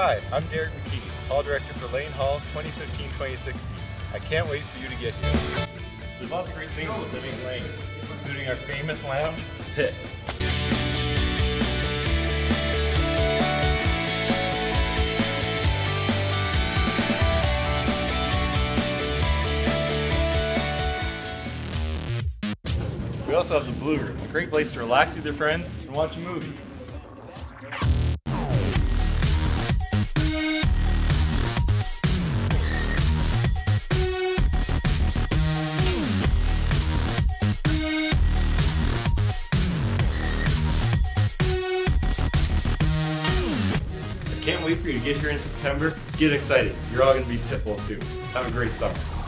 Hi, I'm Derek McKee, Hall Director for Lane Hall 2015-2016. I can't wait for you to get here. There's lots of great things about living in Lane, including our famous lounge, Pit. We also have the Blue Room, a great place to relax with your friends and watch a movie. I can't wait for you to get here in September. Get excited. You're all going to be Pitbull soon. Have a great summer.